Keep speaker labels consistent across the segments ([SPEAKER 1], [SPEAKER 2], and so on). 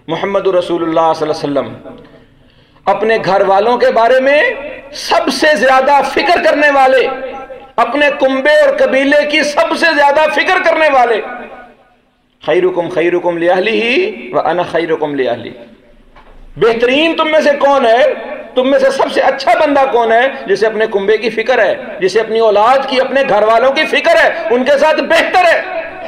[SPEAKER 1] محمد رسول اللہ صلی اللہ علیہ وسلم اپنے گھر والوں کے بارے میں سب سے زیادہ فکر کرنے والے، اپنے کنبے اور قبیلے کی سب سے زیادہ فکر کرنے والے، خیرکم خیرکم لأہلہ وانا خیرکم لأہلی، بہترین تم میں سے کون ہے، تم میں سے سب سے اچھا بندہ کون ہے جسے اپنے کنبے کی فکر ہے، جسے اپنی اولاد کی، اپنے گھر والوں کی فکر ہے، ان کے ساتھ بہتر ہے،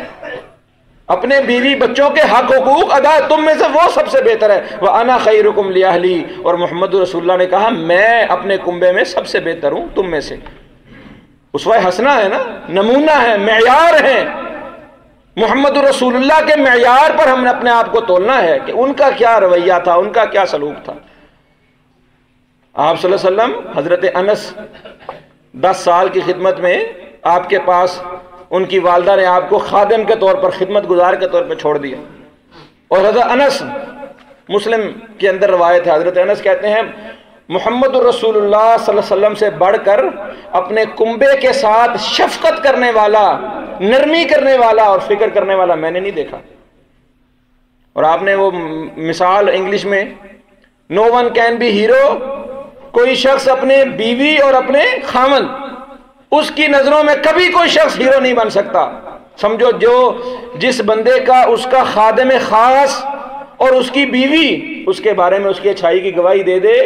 [SPEAKER 1] اپنے بیوی بچوں کے حق حقوق ادا، تم میں سے وہ سب سے بہتر ہے۔ وَأَنَا خَيْرُكُمْ لِأَهْلِي، اور محمد رسول اللہ نے کہا میں اپنے کنبے میں سب سے بہتر ہوں تم میں سے۔ اسوہ حسنہ ہے نا، نمونہ ہے، معیار ہے، محمد رسول اللہ کے معیار پر ہم نے اپنے آپ کو تولنا ہے کہ ان کا کیا رویہ تھا، ان کا کیا سلوک تھا۔ آپ صلی اللہ علیہ وسلم، حضرت انس 10 سال کی خدمت میں آپ کے پاس ان کی والدہ نے آپ کو خادم کے طور پر، خدمت گزار کے طور پر چھوڑ دیا، اور حضرت انس، مسلم کے اندر روایت ہے، حضرت انس کہتے ہیں محمد رسول اللہ صلی اللہ علیہ وسلم سے بڑھ کر اپنے کنبے کے ساتھ شفقت کرنے والا، نرمی کرنے والا اور فکر کرنے والا میں نے نہیں دیکھا۔ اور آپ نے وہ مثال انگلش میں no one can be hero, کوئی شخص اپنے بیوی اور اپنے خامن، اس کی نظروں میں کبھی کوئی شخص ہیرو نہیں بن سکتا۔ سمجھو جو جس بندے کا اس کا خادم خاص اور اس کی بیوی اس کے بارے میں اس کی اچھائی کی گواہی دے دے،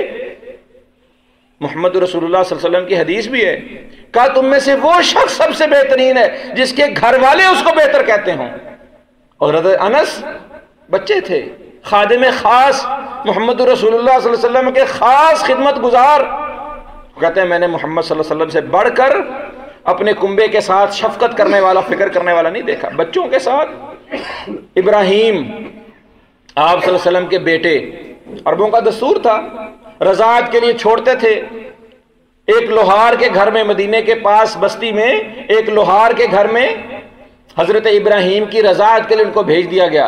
[SPEAKER 1] محمد رسول اللہ صلی اللہ علیہ وسلم کی حدیث بھی ہے، کہا تم میں سے وہ شخص سب سے بہترین ہے جس کے گھر والے اس کو بہتر کہتے ہوں۔ اور حضرت انس بچے تھے، خادم خاص، محمد رسول اللہ صلی اللہ علیہ وسلم کے خاص خدمت گزار، کہتے ہیں میں نے محمد صلی اللہ علیہ وسلم سے بڑھ کر اپنے کنبے کے ساتھ شفقت کرنے والا، فکر کرنے والا نہیں دیکھا۔ بچوں کے ساتھ ابراہیم، آپ صلی اللہ علیہ وسلم کے بیٹے، عربوں کا دستور تھا، رضاعت کے لیے چھوڑتے تھے، ایک لوہار کے گھر میں، مدینے کے پاس بستی میں ایک لوہار کے گھر میں حضرت ابراہیم کی رضاعت کے لیے ان کو بھیج دیا گیا۔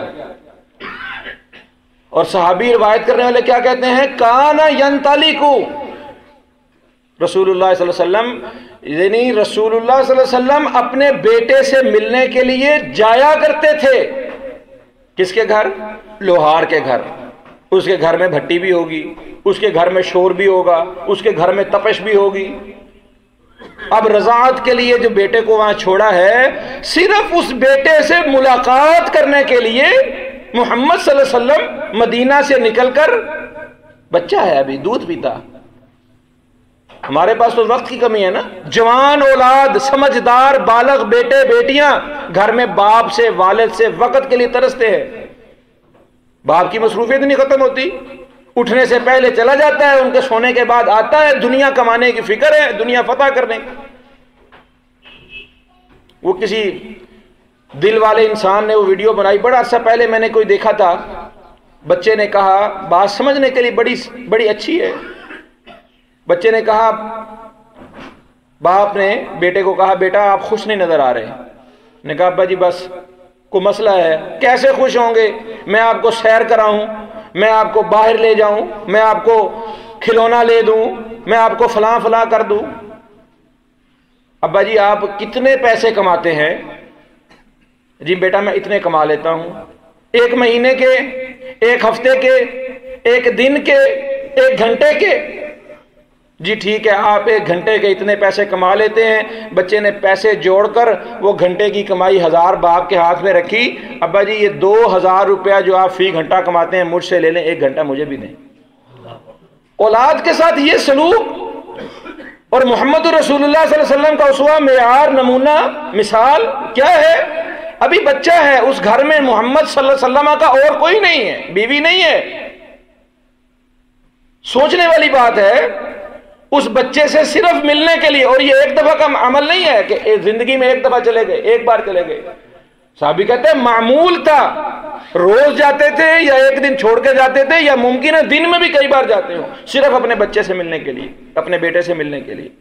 [SPEAKER 1] اور صحابی روایت کرنے والے کیا کہتے ہیں، کانا ینطلقو، رسول اللہ صلی اللہ علیہ وسلم، یعنی رسول اللہ صلی اللہ علیہ وسلم اپنے بیٹے سے ملنے کے لیے جایا کرتے تھے، کس کے گھر؟ لوہار کے گھر۔ اس کے گھر میں بھٹی بھی ہوگی، اس کے گھر میں شور بھی ہوگا، اس کے گھر میں تپش بھی ہوگی۔ اب رضاعت کے لیے جو بیٹے کو وہاں چھوڑا ہے، صرف اس بیٹے سے ملاقات کرنے کے لیے محمد صلی اللہ علیہ وسلم مدینہ سے نکل کر، بچہ ہے ابھی دودھ پیتا، ہمارے پاس تو وقت کی کمی ہے نا، جوان اولاد، سمجھدار بالغ بیٹے بیٹیاں گھر میں باپ سے، والد سے وقت کے لیے ترستے ہیں، باپ کی مصروفیت نہیں ختم ہوتی، اٹھنے سے پہلے چلا جاتا ہے، ان کے سونے کے بعد آتا ہے، دنیا کمانے کی فکر ہے، دنیا فتح کرنے کی۔ وہ کسی دل والے انسان نے وہ ویڈیو بنائی، بڑا عرصہ پہلے میں نے کوئی دیکھا تھا، بچے نے کہا، بات سمجھنے کے لیے بڑی اچھی ہے، بچے نے کہا، باپ نے بیٹے کو کہا بیٹا آپ خوش نہیں نظر آ رہے، نے کہا ابا جی بس کوئی مسئلہ ہے۔ کیسے خوش ہوں گے، میں آپ کو سیر کراؤں، میں آپ کو باہر لے جاؤں، میں آپ کو کھلونا لے دوں، میں آپ کو فلاں فلاں کر دوں۔ ابا جی آپ کتنے پیسے کماتے ہیں؟ جی بیٹا میں اتنے کما لیتا ہوں، ایک مہینے کے، ایک ہفتے کے، ایک دن کے، ایک گھنٹے کے؟ جی ٹھیک ہے، آپ ایک گھنٹے کے اتنے پیسے کما لیتے ہیں۔ بچے نے پیسے جوڑ کر وہ گھنٹے کی کمائی 1000 باپ کے ہاتھ میں رکھی، ابا جی یہ 2000 روپیہ جو آپ فی گھنٹہ کماتے ہیں مجھ سے لے لیں، ایک گھنٹہ مجھے بھی دیں۔ اولاد کے ساتھ یہ سلوک، اور محمد رسول اللہ صلی اللہ علیہ وسلم کا اسوہ، معیار، نمونہ، مثال کیا ہے؟ ابھی بچہ ہے، اس گھر میں محمد صلی اللہ علیہ وسلم کا اور کوئی نہیں ہے، بیوی نہیں ہے۔ سوچنے والی بات ہے، اس بچے سے صرف ملنے کے لیے، اور یہ ایک دفعہ کا عمل نہیں ہے کہ زندگی میں ایک دفعہ چلے گئے، ایک بار چلے گئے۔ صحابی کہتے ہیں معمول تھا، روز جاتے تھے یا ایک دن چھوڑ کے جاتے تھے، یا ممکن ہے دن میں بھی کئی بار جاتے ہوں، صرف اپنے بچے سے ملنے کے لیے، اپنے بیٹے سے ملنے کے لیے۔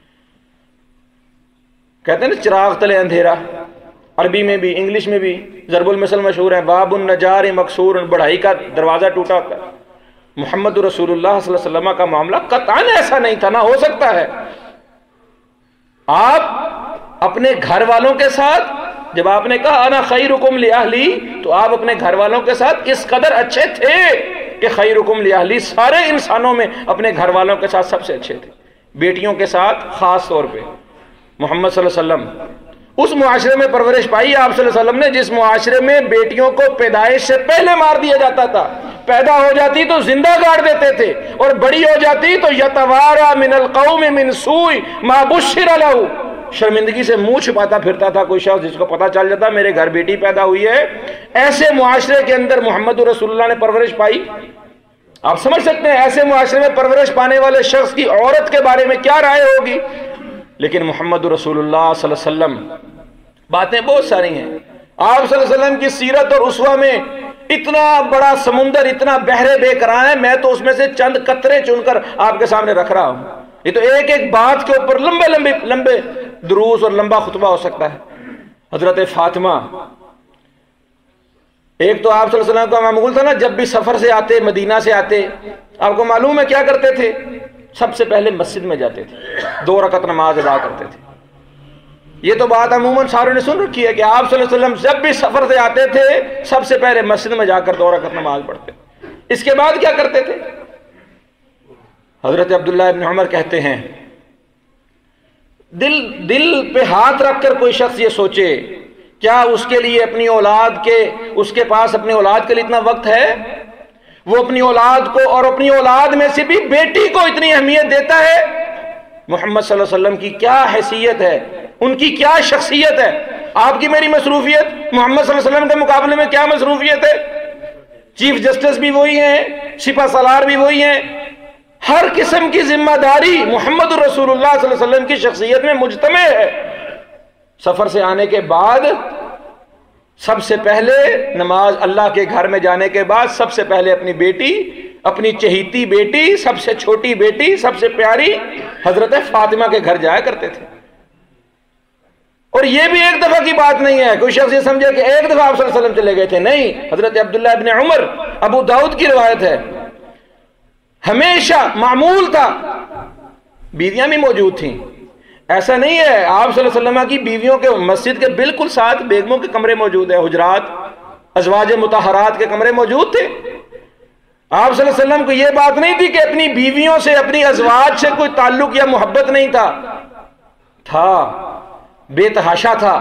[SPEAKER 1] کہتے ہیں نا چراغ تلے اندھیرا، عربی میں بھی انگلش میں بھی ضرب المثل مشہور ہے، باب النجار مکسور، بڑھائی کا دروازہ ٹوٹا ہوتا ہے۔ محمد رسول اللہ صلی اللہ علیہ وسلم کا معاملہ قطعاً ایسا نہیں تھا، نہ ہو سکتا ہے۔ آپ اپنے گھر والوں کے ساتھ جب آپ نے کہا انا خیرکم لأہلی، تو آپ اپنے گھر والوں کے ساتھ اس قدر اچھے تھے کہ خیرکم لأہلی، سارے انسانوں میں اپنے گھر والوں کے ساتھ سب سے اچھے تھے، بیٹیوں کے ساتھ خاص طور پہ۔ محمد صلی اللہ علیہ وسلم اس معاشرے میں پرورش پائی آپ صلی اللہ علیہ وسلم نے جس معاشرے میں بیٹیوں کو پیدائش سے پہلے مار دیا جاتا تھا، پیدا ہو جاتی تو زندہ گاڑ دیتے تھے، اور بڑی ہو جاتی تو یتوارا من القوم من سوء ما بشر لہ، شرمندگی سے منہ چھپاتا پھرتا تھا کوئی شخص جس کو پتا چل جاتا میرے گھر بیٹی پیدا ہوئی ہے۔ ایسے معاشرے کے اندر محمد رسول اللہ نے پرورش پائی۔ آپ سمجھ سکتے ہیں ایسے معاشرے میں پرورش پانے والے شخص کی عورت کے بارے میں کیا رائے ہوگی۔ لیکن محمد رسول اللہ صلی اللہ علیہ وسلم، باتیں بہت ساری ہیں، آپ صلی اللہ علیہ وسلم کی سیرت اور اسوہ میں اتنا بڑا سمندر، اتنا بحر بے کران ہے، میں تو اس میں سے چند قطرے چن کر آپ کے سامنے رکھ رہا ہوں۔ یہ تو ایک ایک بات کے اوپر لمبے دروس اور لمبا خطبہ ہو سکتا ہے۔ حضرت فاطمہ، ایک تو آپ صلی اللہ علیہ وسلم کا معمول تھا نا، جب بھی سفر سے آتے، مدینہ سے آتے، آپ کو معلوم ہے کیا کرتے تھے؟ سب سے پہلے مسجد میں جاتے تھے، 2 رکعت نماز ادا کرتے تھے۔ یہ تو بات عموماً ساروں نے سن رکھی ہے کہ آپ صلی اللہ علیہ وسلم جب بھی سفر سے آتے تھے سب سے پہلے مسجد میں جا کر 2 رکعت نماز پڑھتے۔ اس کے بعد کیا کرتے تھے؟ حضرت عبداللہ ابن عمر کہتے ہیں دل پہ ہاتھ رکھ کر کوئی شخص یہ سوچے کیا اس کے لیے اپنی اولاد کے، اس کے پاس اپنی اولاد کے لیے اتنا وقت ہے؟ وہ اپنی اولاد کو اور اپنی اولاد میں سے بھی بیٹی کو اتنی اہمیت دیتا ہے؟ محمد صلی اللہ علیہ وسلم کی کیا حیثیت ہے، ان کی کیا شخصیت ہے؟ آپ کی میری مصروفیت محمد صلی اللہ علیہ وسلم کے مقابلے میں کیا مصروفیت ہے؟ چیف جسٹس بھی وہی ہیں، سپہ سالار بھی وہی ہیں، ہر قسم کی ذمہ داری محمد رسول اللہ صلی اللہ علیہ وسلم کی شخصیت میں مجتمع ہے۔ سفر سے آنے کے بعد سب سے پہلے نماز، اللہ کے گھر میں جانے کے بعد سب سے پہلے اپنی بیٹی، اپنی چہیتی بیٹی، سب سے چھوٹی بیٹی، سب سے پیاری حضرت فاطمہ کے گھر جایا کرتے تھے۔ اور یہ بھی ایک دفعہ کی بات نہیں ہے، کوئی شخص یہ سمجھے کہ ایک دفعہ آپ صلی اللہ علیہ وسلم چلے گئے تھے، نہیں۔ حضرت عبداللہ ابن عمر، ابو داؤد کی روایت ہے، ہمیشہ معمول تھا، بیویاں بھی موجود تھیں، ایسا نہیں ہے۔ آپ صلی اللہ علیہ وسلم کی بیویوں کے مسجد کے بالکل ساتھ بیگموں کے کمرے موجود ہیں، حجرات، ازواج مطہرات کے کمرے موجود تھے۔ آپ صلی اللہ علیہ وسلم کو یہ بات نہیں تھی کہ اپنی بیویوں سے، اپنی ازواج سے کوئی تعلق یا محبت نہیں تھا، بے تحاشا تھا۔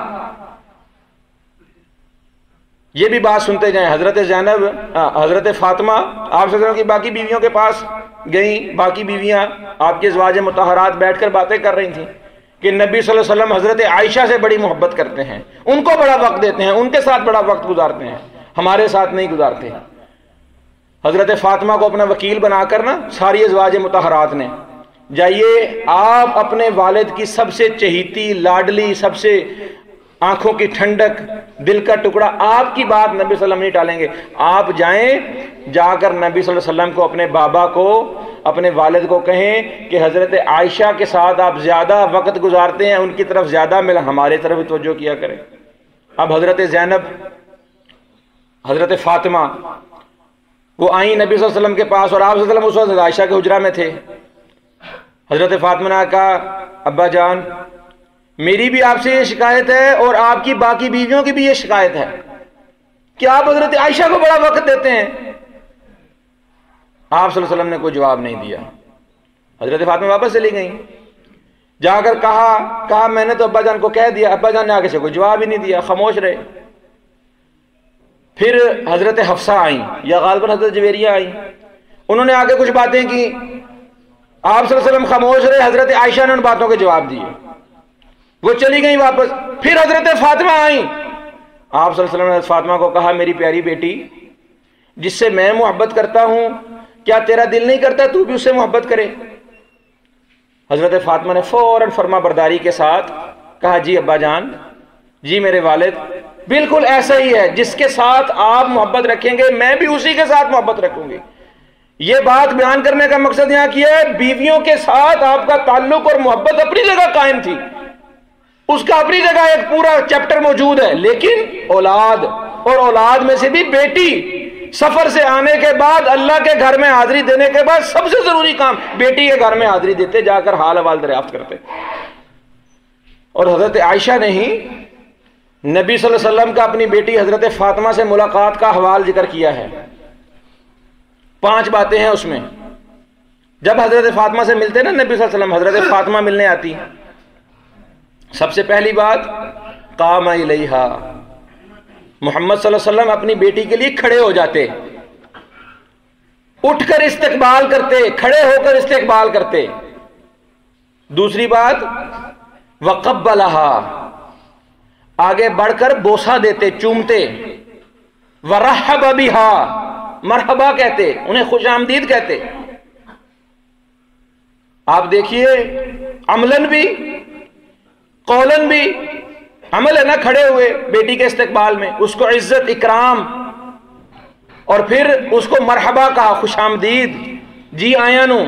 [SPEAKER 1] یہ بھی بات سنتے جائیں، حضرت زینب، حضرت فاطمہ آپ صلی اللہ علیہ وسلم کی باقی بیویوں کے پاس گئیں، باقی بیویاں آپ کے ازواج مطہرات بیٹھ کر باتیں کر رہی تھیں کہ نبی صلی اللہ علیہ وسلم حضرت عائشہ سے بڑی محبت کرتے ہیں، ان کو بڑا وقت دیتے ہیں، ان کے ساتھ بڑا وقت گزارتے ہیں، ہمارے ساتھ نہیں گزارتے۔ حضرت فاطمہ کو اپنا وکیل بنا کر نا ساری ازواج مطہرات نے، جائیے آپ اپنے والد کی سب سے چہیتی، لاڈلی، سب سے آنکھوں کی ٹھنڈک، دل کا ٹکڑا، آپ کی بات نبی صلی اللہ علیہ وسلم نہیں ٹالیں گے، آپ جائیں، جا کر نبی صلی اللہ علیہ وسلم کو، اپنے بابا کو، اپنے والد کو کہیں کہ حضرت عائشہ کے ساتھ آپ زیادہ وقت گزارتے ہیں، ان کی طرف زیادہ ملا، ہمارے طرف توجہ کیا کریں۔ اب حضرت زینب، حضرت فاطمہ وہ آئیں نبی صلی اللہ علیہ وسلم کے پاس، اور آپ صلی اللہ علیہ وسلم اس وقت عائشہ کے حجرہ میں تھے۔ حضرت فاطمہ نے کہا ابا جان میری بھی آپ سے یہ شکایت ہے اور آپ کی باقی بیویوں کی بھی یہ شکایت ہے کہ آپ حضرت عائشہ کو بڑا وقت دیتے ہیں۔ آپ صلی اللہ علیہ وسلم نے کوئی جواب نہیں دیا۔ حضرت فاطمہ واپس چلی گئیں، جا کر کہا میں نے تو ابا جان کو کہہ دیا، ابا جان نے آگے سے کوئی جواب ہی نہیں دیا، خاموش رہے۔ پھر حضرت حفصہ آئیں، یا غالباً حضرت جویریہ آئیں، انہوں نے آگے کچھ باتیں کی، آپ صلی اللہ علیہ وسلم خاموش رہے، حضرت عائشہ نے ان باتوں کے جواب دیے، وہ چلی گئیں واپس۔ پھر حضرت فاطمہ آئیں، آپ صلی اللہ علیہ وسلم نے فاطمہ کو کہا میری پیاری بیٹی، جس سے میں محبت کرتا ہوں کیا تیرا دل نہیں کرتا تو بھی اس سے محبت کرے؟ حضرت فاطمہ نے فوراً فرما برداری کے ساتھ کہا جی ابا جان، جی میرے والد، بالکل ایسا ہی ہے، جس کے ساتھ آپ محبت رکھیں گے میں بھی اسی کے ساتھ محبت رکھوں گی۔ یہ بات بیان کرنے کا مقصد یہاں کیا ہے، بیویوں کے ساتھ آپ کا تعلق اور محبت اپنی جگہ قائم تھی، اس کا اپنی جگہ ایک پورا چیپٹر موجود ہے، لیکن اولاد، اور اولاد میں سے بھی بیٹی، سفر سے آنے کے بعد اللہ کے گھر میں حاضری دینے کے بعد سب سے ضروری کام بیٹی کے گھر میں حاضری دیتے، جا کر حال احوال دریافت کرتے۔ اور حضرت عائشہ نے ہی نبی صلی اللہ علیہ وسلم کا اپنی بیٹی حضرت فاطمہ سے ملاقات کا حوال ذکر کیا ہے. 5 باتیں ہیں اس میں. جب حضرت فاطمہ سے ملتے نا نبی صلی اللہ علیہ وسلم، حضرت فاطمہ ملنے آتی. سب سے پہلی بات قام الیہا، محمد صلی اللہ علیہ وسلم اپنی بیٹی کے لیے کھڑے ہو جاتے، اٹھ کر استقبال کرتے، کھڑے ہو کر استقبال کرتے. دوسری بات وقبلہا، آگے بڑھ کر بوسہ دیتے، چومتے. ورحب بہا، مرحبا کہتے، انہیں خوش آمدید کہتے. آپ دیکھیے عملاً بھی قولاً بھی، عمل ہے نا، کھڑے ہوئے بیٹی کے استقبال میں، اس کو عزت اکرام، اور پھر اس کو مرحبا کہا، خوش آمدید، جی آیا نو.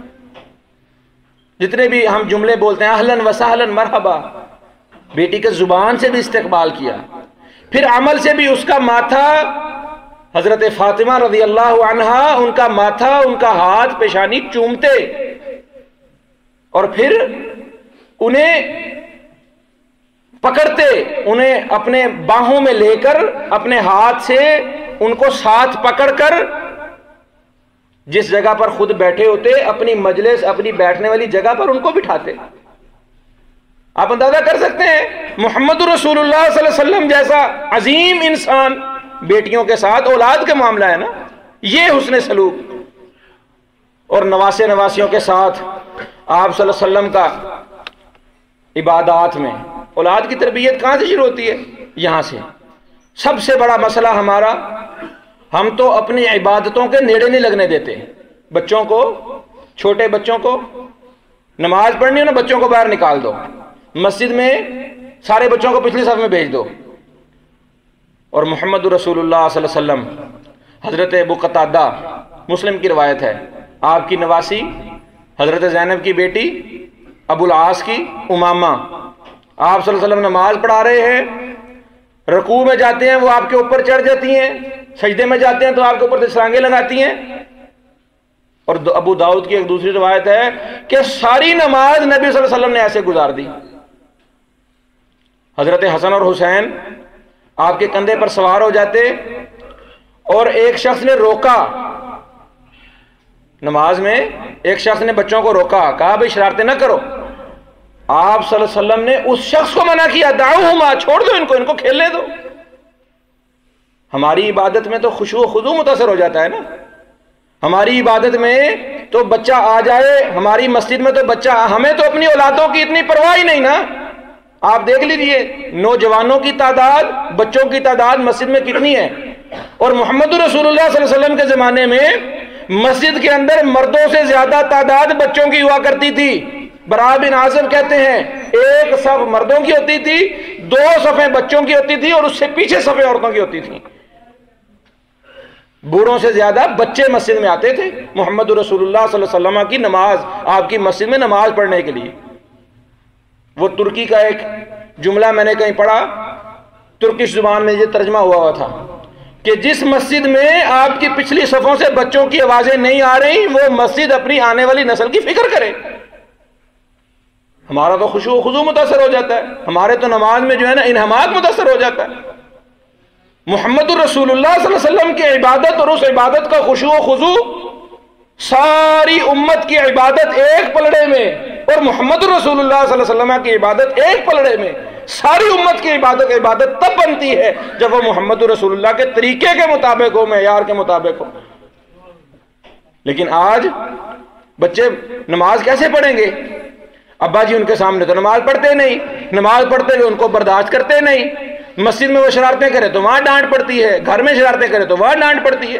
[SPEAKER 1] جتنے بھی ہم جملے بولتے ہیں اہلاً وسہلاً مرحبا، بیٹی کے زبان سے بھی استقبال کیا. پھر عمل سے بھی اس کا ماتھا، حضرت فاطمہ رضی اللہ عنہا ان کا ماتھا، ان کا ہاتھ، پیشانی چومتے، اور پھر انہیں پکڑتے، انہیں اپنے باہوں میں لے کر اپنے ہاتھ سے ان کو ساتھ پکڑ کر جس جگہ پر خود بیٹھے ہوتے اپنی مجلس، اپنی بیٹھنے والی جگہ پر ان کو بٹھاتے. آپ اندازہ کر سکتے ہیں محمد رسول اللہ صلی اللہ علیہ وسلم جیسا عظیم انسان بیٹیوں کے ساتھ، اولاد کے معاملہ ہے نا، یہ حسن سلوک. اور نواسے نواسیوں کے ساتھ آپ صلی اللہ علیہ وسلم کا عبادات میں، اولاد کی تربیت کہاں سے شروع ہوتی ہے؟ یہاں سے. سب سے بڑا مسئلہ ہمارا، ہم تو اپنی عبادتوں کے نیڑے نہیں لگنے دیتے. بچوں کو، چھوٹے بچوں کو نماز پڑھنی ہو نا، بچوں کو باہر نکال دو، مسجد میں سارے بچوں کو پچھلی صف میں بھیج دو. اور محمد رسول اللہ صلی اللہ علیہ وسلم، حضرت ابو قتادہ، مسلم کی روایت ہے، آپ کی نواسی حضرت زینب کی بیٹی ابو العاص کی امامہ، آپ صلی اللہ علیہ وسلم نماز پڑھا رہے ہیں، رکوع میں جاتے ہیں وہ آپ کے اوپر چڑھ جاتی ہیں، سجدے میں جاتے ہیں تو آپ کے اوپر سرانگیں لگاتی ہیں. اور ابو داؤد کی ایک دوسری روایت ہے کہ ساری نماز نبی صلی اللہ علیہ وسلم نے ایسے گزار دی. حضرت حسن اور حسین آپ کے کندھے پر سوار ہو جاتے، اور ایک شخص نے روکا نماز میں، ایک شخص نے بچوں کو روکا، کہا بھئی شرارتیں نہ کرو. آپ صلی اللہ علیہ وسلم نے اس شخص کو منع کیا، دعوہما، چھوڑ دو ان کو کھیلنے دو. ہماری عبادت میں تو خشوع و خضوع متاثر ہو جاتا ہے نا. ہماری عبادت میں تو بچہ آ جائے، ہماری مسجد میں تو بچہ، ہمیں تو اپنی اولادوں کی اتنی پرواہ ہی نہیں نا. آپ دیکھ لیجئے نوجوانوں کی تعداد، بچوں کی تعداد مسجد میں کتنی ہے. اور محمد رسول اللہ صلی اللہ علیہ وسلم کے زمانے میں مسجد کے اندر مردوں سے زیادہ تعداد بچوں کی ہوا کرتی تھی. برا بن عازب کہتے ہیں ایک صف مردوں کی ہوتی تھی، 2 صفیں بچوں کی ہوتی تھی، اور اس سے پیچھے صفیں عورتوں کی ہوتی تھی. بوڑھوں سے زیادہ بچے مسجد میں آتے تھے محمد رسول اللہ صلی اللہ علیہ وسلم کی نماز، آپ کی مسجد میں نماز پڑھنے کے لیے. وہ ترکی کا ایک جملہ میں نے کہیں پڑھا، ترکش زبان میں یہ ترجمہ ہوا تھا کہ جس مسجد میں آپ کی پچھلی صفوں سے بچوں کی آوازیں نہیں آ رہی، وہ مسجد اپنی آنے والی نسل کی فکر کرے. ہمارا تو خشوع و خضوع متاثر ہو جاتا ہے، ہمارے تو نماز میں جو ہے نا انہماک متاثر ہو جاتا ہے. محمد رسول اللہ صلی اللہ علیہ وسلم کی عبادت اور اس عبادت کا خشوع و خضوع، ساری امت کی عبادت ایک پلڑے میں، اور محمد رسول اللہ صلی اللہ علیہ وسلم کی عبادت ایک پلڑے میں. ساری امت کی عبادت تب بنتی ہے جب وہ محمد رسول اللہ کے طریقے کے مطابق ہو، معیار کے مطابق ہو. لیکن آج بچے نماز کیسے پڑھیں گے؟ ابا جی ان کے سامنے تو نماز پڑھتے نہیں، نماز پڑھتے ہوئے ان کو برداشت کرتے نہیں. مسجد میں وہ شرارتیں کرے تو وہاں ڈانٹ پڑتی ہے، گھر میں شرارتیں کرے تو وہاں ڈانٹ پڑتی ہے.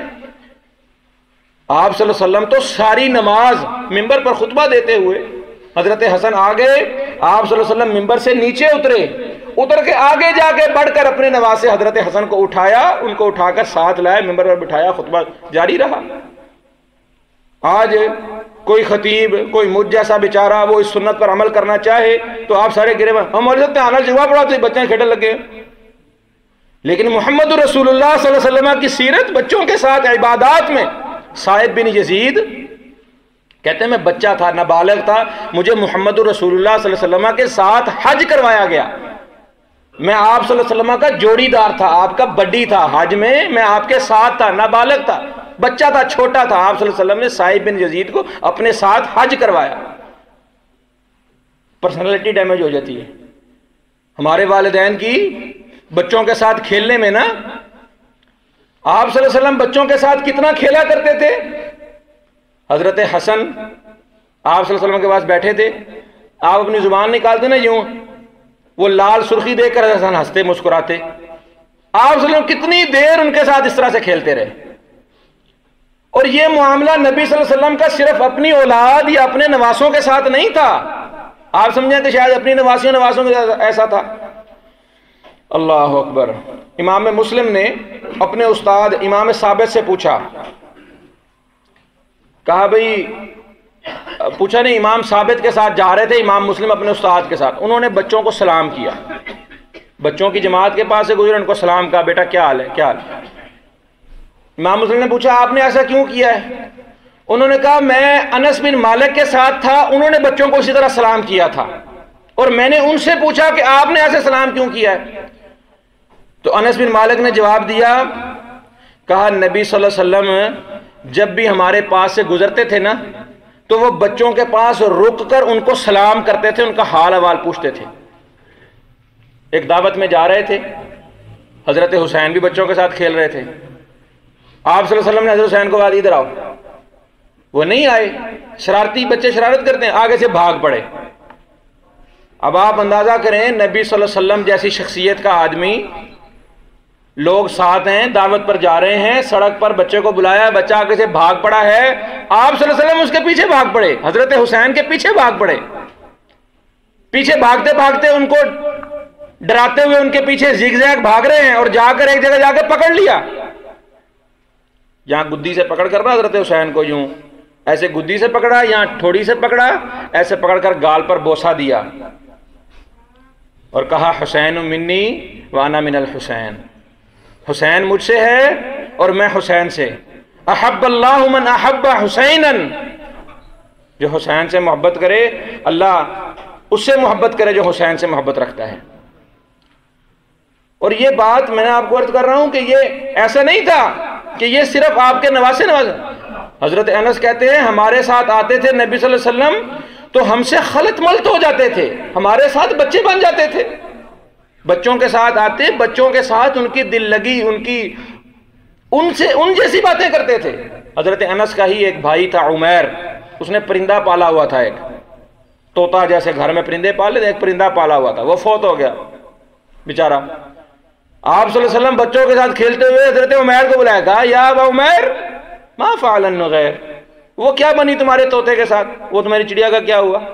[SPEAKER 1] آپ صلی اللہ علیہ وسلم تو ساری نماز ممبر پر خطبہ دیتے ہوئے، حضرت حسن آگے، آپ صلی اللہ علیہ وسلم ممبر سے نیچے اتر کے آگے جا کے بڑھ کر اپنے نواسے حضرت حسن کو اٹھایا، ان کو اٹھا کر ساتھ لائے، ممبر پر بٹھایا، خطبہ جاری رہا. آج کوئی خطیب، کوئی مجھ جیسا بیچارہ وہ اس سنت پر عمل کرنا چاہے تو آپ سارے گرے میں ہم مولوی آنا جگہ پڑا تو بچے کھیلنے لگے. لیکن محمد رسول اللہ صلی اللہ علیہ وسلم کی سیرت بچوں کے ساتھ عبادات میں، صاحب بن یزید کہتے ہیں میں بچہ تھا، نابالغ تھا، مجھے محمد رسول اللہ صلی اللہ علیہ وسلم کے ساتھ حج کروایا گیا. میں آپ صلی اللہ علیہ وسلم کا جوڑی دار تھا، آپ کا بڈی تھا، حج میں آپ کے ساتھ تھا، نابالغ تھا، بچہ تھا، چھوٹا تھا، آپ صلی اللہ علیہ وسلم نے صائب بن یزید کو اپنے ساتھ حج کروایا۔ پرسنالٹی ڈیمیج ہو جاتی ہے ہمارے والدین کی بچوں کے ساتھ کھیلنے میں نا۔ آپ صلی اللہ علیہ وسلم بچوں کے ساتھ کتنا کھیلا کرتے تھے۔ حضرت حسن آپ صلی اللہ علیہ وسلم کے پاس بیٹھے تھے، آپ اپنی زبان نکالتے نا یوں، وہ لال سرخی دیکھ کر حسن ہنستے مسکراتے۔ آپ صلی اللہ علیہ وسلم کتنی دیر ان کے ساتھ اس طرح سے کھیلتے رہے۔ اور یہ معاملہ نبی صلی اللہ علیہ وسلم کا صرف اپنی اولاد یا اپنے نواسوں کے ساتھ نہیں تھا۔ آپ سمجھیں کہ شاید اپنی نواسوں کے ساتھ ایسا تھا۔ اللہ اکبر۔ امام مسلم نے اپنے استاد امام ثابت سے پوچھا، کہا بھئی، پوچھا نہیں، امام ثابت کے ساتھ جا رہے تھے امام مسلم اپنے استاد کے ساتھ، انہوں نے بچوں کو سلام کیا، بچوں کی جماعت کے پاس سے گزرے، ان کو سلام کہا، بیٹا کیا حال ہے، کیا حال ہے۔ امام مسلم نے پوچھا آپ نے ایسا کیوں کیا ہے؟ انہوں نے کہا میں انس بن مالک کے ساتھ تھا، انہوں نے بچوں کو اسی طرح سلام کیا تھا، اور میں نے ان سے پوچھا کہ آپ نے ایسے سلام کیوں کیا ہے؟ تو انس بن مالک نے جواب دیا، کہا نبی صلی اللہ علیہ وسلم جب بھی ہمارے پاس سے گزرتے تھے نا تو وہ بچوں کے پاس رک کر ان کو سلام کرتے تھے، ان کا حال احوال پوچھتے تھے۔ ایک دعوت میں جا رہے تھے، حضرت حسین بھی بچوں کے ساتھ کھیل رہے تھے، آپ صلی اللہ علیہ وسلم نے حضرت حسین کو کہا ادھر آؤ، وہ نہیں آئے۔ شرارتی بچے شرارت کرتے ہیں، آگے سے بھاگ پڑے۔ اب آپ اندازہ کریں نبی صلی اللہ علیہ وسلم جیسی شخصیت کا آدمی، لوگ ساتھ ہیں، دعوت پر جا رہے ہیں، سڑک پر بچے کو بلایا، بچہ آگے سے بھاگ پڑا ہے، آپ صلی اللہ علیہ وسلم اس کے پیچھے بھاگ پڑے، حضرت حسین کے پیچھے بھاگ پڑے، پیچھے بھاگتے بھاگتے ان کو ڈراتے ہوئے ان کے پیچھے زیگ زیگ بھاگ رہے ہیں، اور جا کر ایک جگہ جا کے پکڑ لیا، یہاں گدی سے پکڑ کر نا حضرت حسین کو یوں ایسے گدی سے پکڑا، یہاں ٹھوڑی سے پکڑا، ایسے پکڑ کر گال پر بوسہ دیا اور کہا حسین منی وانا من الحسین، حسین مجھ سے ہے اور میں حسین سے، احب اللہ من احب حسینا، جو حسین سے محبت کرے اللہ اس سے محبت کرے جو حسین سے محبت رکھتا ہے۔ اور یہ بات میں نے آپ کو عرض کر رہا ہوں کہ یہ ایسا نہیں تھا کہ یہ صرف آپ کے نواسے حضرت انس کہتے ہیں ہمارے ساتھ آتے تھے نبی صلی اللہ علیہ وسلم تو ہم سے خلط ملط ہو جاتے تھے، ہمارے ساتھ بچے بن جاتے تھے، بچوں کے ساتھ آتے، بچوں کے ساتھ ان کی دل لگی، ان جیسی باتیں کرتے تھے۔ حضرت انس کا ہی ایک بھائی تھا عمیر، اس نے پرندہ پالا ہوا تھا، ایک طوطا جیسے گھر میں پرندے پالے تھے، ایک پرندہ پالا ہوا تھا، وہ فوت ہو گیا بیچارہ۔ آپ صلی اللہ علیہ وسلم بچوں کے ساتھ کھیلتے ہوئے حضرت عمیر کو بلایا، کہا یا ابا عمیر ما فعل النغیر، وہ کیا بنی تمہارے طوطے کے ساتھ، وہ تمہاری چڑیا کا کیا ہوا؟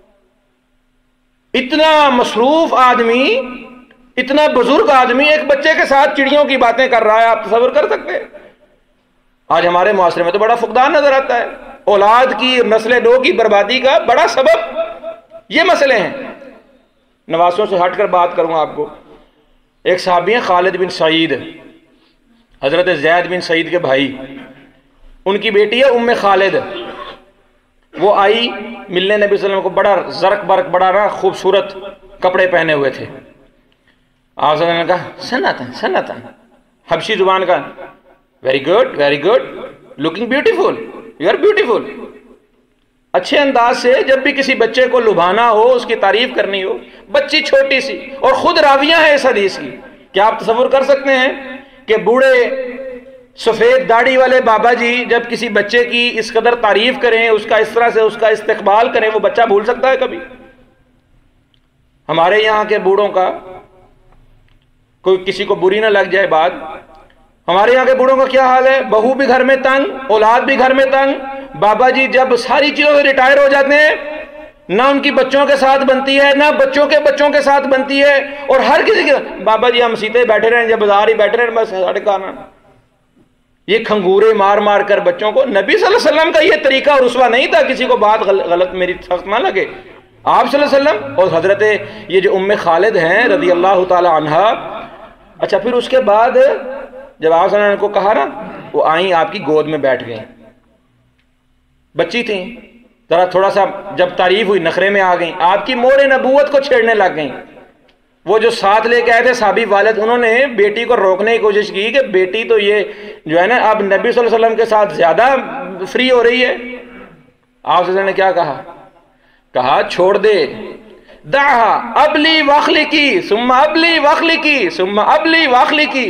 [SPEAKER 1] اتنا مصروف آدمی، اتنا بزرگ آدمی ایک بچے کے ساتھ چڑیوں کی باتیں کر رہا ہے، آپ تصور کر سکتے ہیں؟ آج ہمارے معاشرے میں تو بڑا فقدان نظر آتا ہے، اولاد کی، نسل نو کی بربادی کا بڑا سبب یہ مسئلے ہیں۔ نواسوں سے ہٹ کر بات کروں آپ کو، ایک صحابی ہیں خالد بن سعید، حضرت زید بن سعید کے بھائی، ان کی بیٹی ہے ام خالد، وہ آئی ملنے نبی صلی اللہ علیہ وسلم کو، بڑا زرق برق، بڑا نا خوبصورت کپڑے پہنے ہوئے تھے۔ آپ صلی اللہ علیہ وسلم نے کہا سنتن، حبشی زبان کا، very good, looking beautiful, you are beautiful. اچھے انداز سے جب بھی کسی بچے کو لبھانا ہو، اس کی تعریف کرنی ہو، بچی چھوٹی سی اور خود راویہ ہے اس حدیث کی، کیا آپ تصور کر سکتے ہیں کہ بوڑھے سفید داڑھی والے بابا جی جب کسی بچے کی اس قدر تعریف کریں، اس کا اس طرح سے اس کا استقبال کریں، وہ بچہ بھول سکتا ہے کبھی؟ ہمارے یہاں کے بوڑھوں کا، کوئی کسی کو بری نہ لگ جائے بات، ہمارے یہاں کے بوڑھوں کا کیا حال ہے؟ بہو بھی گھر میں تنگ، اولاد بھی گھر میں تنگ، بابا جی جب ساری چیزوں سے ریٹائر ہو جاتے ہیں، نہ ان کی بچوں کے ساتھ بنتی ہے، نہ بچوں کے ساتھ بنتی ہے، اور ہر کسی کے بابا جی ہم سیتے بیٹھے رہے، جب بازار ہی بیٹھے رہے، بس سڑک آنا، یہ کھنگورے مار مار کر بچوں کو۔ نبی صلی اللہ علیہ وسلم کا یہ طریقہ اور اسوہ نہیں تھا، کسی کو بات غلط میری سخت نہ لگے، آپ صلی اللہ علیہ وسلم اور حضرت یہ جو ام خالد ہیں رضی اللہ تعالی عنہا۔ اچھا پھر اس کے بعد جب آپ صلی اللہ علیہ وسلم کو کہا نا، وہ آئیں آپ کی گود میں بیٹھ گئیں، بچی تھیں، ذرا تھوڑا سا جب تعریف ہوئی نخرے میں آ گئیں، آپ کی مور نبوت کو چھیڑنے لگ گئیں، وہ جو ساتھ لے کے آئے تھے صحابی والد، انہوں نے بیٹی کو روکنے کی کوشش کی کہ بیٹی تو یہ جو ہے نا اب نبی صلی اللہ علیہ وسلم کے ساتھ زیادہ فری ہو رہی ہے۔ آپ صلی اللہ علیہ وسلم نے کیا کہا چھوڑ دے، دعها ابلی واخلقی ثم ابلی واخلقی ثم ابلی واخلقی۔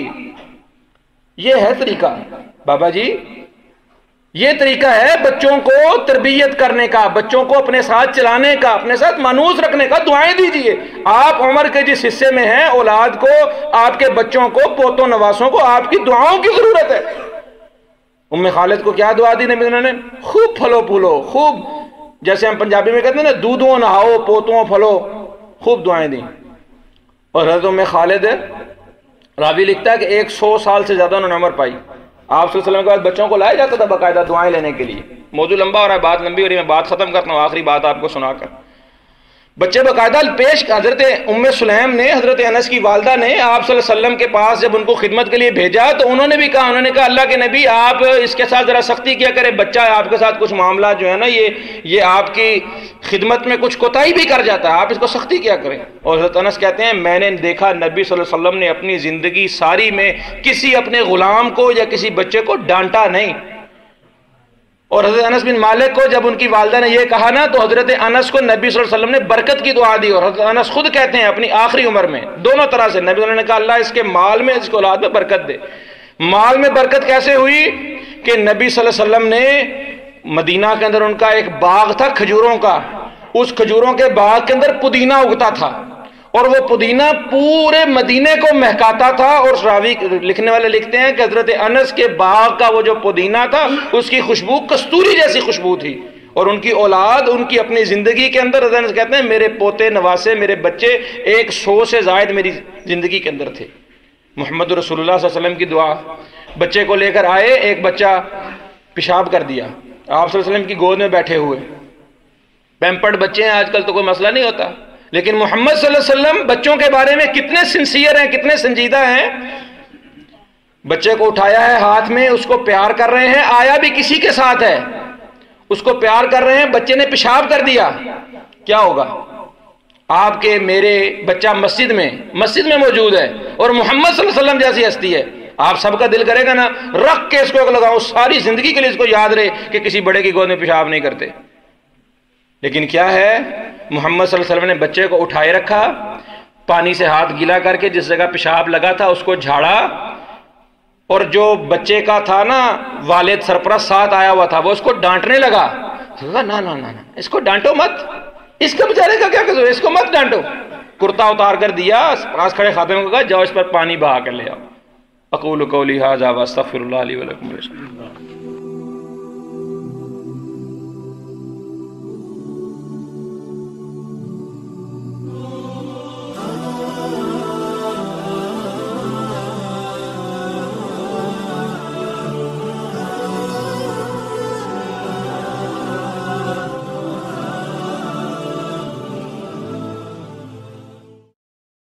[SPEAKER 1] یہ ہے طریقہ بابا جی، یہ طریقہ ہے بچوں کو تربیت کرنے کا، بچوں کو اپنے ساتھ چلانے کا، اپنے ساتھ مانوس رکھنے کا۔ دعائیں دیجئے، آپ عمر کے جس حصے میں ہیں، اولاد کو، آپ کے بچوں کو، پوتوں نواسوں کو آپ کی دعاؤں کی ضرورت ہے۔ ام خالد کو کیا دعا دی نبی نے؟ خوب پھلو پھولو، خوب، جیسے ہم پنجابی میں کہتے ہیں نا، دودھوں نہاؤ پوتوں پھلو، خوب دعائیں دیں۔ اور حضرت ام خالد، راوی لکھتا ہے کہ 100 سال سے زیادہ انہوں نے عمر پائی۔ آپ صلی اللہ علیہ وسلم کے بعد بچوں کو لایا جاتا تھا باقاعدہ دعائیں لینے کے لیے۔ موضوع لمبا ہو رہا ہے، بات لمبی ہو رہی ہے، میں بات ختم کرتا ہوں آخری بات آپ کو سنا کر۔ بچے باقاعدہ پیش، حضرت ام سلیم نے، حضرت انس کی والدہ نے آپ صلی اللہ علیہ وسلم کے پاس جب ان کو خدمت کے لیے بھیجا تو انہوں نے بھی کہا، انہوں نے کہا اللہ کے نبی آپ اس کے ساتھ ذرا سختی کیا کرے، بچہ ہے آپ کے ساتھ کچھ معاملہ جو ہے نا یہ آپ کی خدمت میں کچھ کوتاہی بھی کر جاتا ہے، آپ اس کو سختی کیا کریں۔ اور حضرت انس کہتے ہیں میں نے دیکھا نبی صلی اللہ علیہ وسلم نے اپنی زندگی ساری میں کسی اپنے غلام کو یا کسی بچے کو ڈانٹا نہیں۔ اور حضرت انس بن مالک کو جب ان کی والدہ نے یہ کہا نا تو حضرت انس کو نبی صلی اللہ علیہ وسلم نے برکت کی دعا دی۔ اور حضرت انس خود کہتے ہیں اپنی آخری عمر میں دونوں طرح سے نبی صلی اللہ علیہ وسلم نے کہا اللہ اس کے مال میں، اس کے اولاد میں برکت دے۔ مال میں برکت کیسے ہوئی کہ نبی صلی اللہ علیہ وسلم نے مدینہ کے اندر ان کا ایک باغ تھا کھجوروں کا، اس کھجوروں کے باغ کے اندر پودینہ اگتا تھا اور وہ پودینہ پورے مدینے کو مہکاتا تھا۔ اور راوی لکھنے والے لکھتے ہیں کہ حضرت انس کے باغ کا وہ جو پودینہ تھا اس کی خوشبو کستوری جیسی خوشبو تھی۔ اور ان کی اولاد، ان کی اپنی زندگی کے اندر حضرت انس کہتے ہیں میرے پوتے نواسے، میرے بچے 100 سے زائد میری زندگی کے اندر تھے۔ محمد رسول اللہ صلی اللہ علیہ وسلم کی دعا، بچے کو لے کر آئے، ایک بچہ پیشاب کر دیا، آپ صلی اللہ علیہ وسلم کی گود میں بیٹھے ہوئے، پیمپرڈ بچے ہیں آج کل تو کوئی مسئلہ نہیں ہوتا، لیکن محمد صلی اللہ علیہ وسلم بچوں کے بارے میں کتنے سنسیئر ہیں، کتنے سنجیدہ ہیں۔ بچے کو اٹھایا ہے ہاتھ میں، اس کو پیار کر رہے ہیں، آیا بھی کسی کے ساتھ ہے، اس کو پیار کر رہے ہیں، بچے نے پیشاب کر دیا، کیا ہوگا؟ آپ کے میرے بچہ مسجد میں موجود ہے اور محمد صلی اللہ علیہ وسلم جیسی ہستی ہے، آپ سب کا دل کرے گا نا رکھ کے اس کو لگاؤ، ساری زندگی کے لیے اس کو یاد رہے کہ کسی بڑے کی گود میں پیشاب نہیں کرتے۔ لیکن کیا ہے، محمد صلی اللہ علیہ وسلم نے بچے کو اٹھائے رکھا، پانی سے ہاتھ گیلا کر کے جس جگہ پیشاب لگا تھا اس کو جھاڑا، اور جو بچے کا تھا نا والد سرپرست ساتھ آیا ہوا تھا وہ اس کو ڈانٹنے لگا، نا اس کو ڈانٹو مت، اس کا بیچارے کا کیا قصور ہے، اس کو مت ڈانٹو۔ کرتا اتار کر دیا، پاس کھڑے خادم کو کہا جاؤ اس پر پانی بہا کر لے آؤ۔ اقول قولی ھذا واستغفر اللہ لی ولکم۔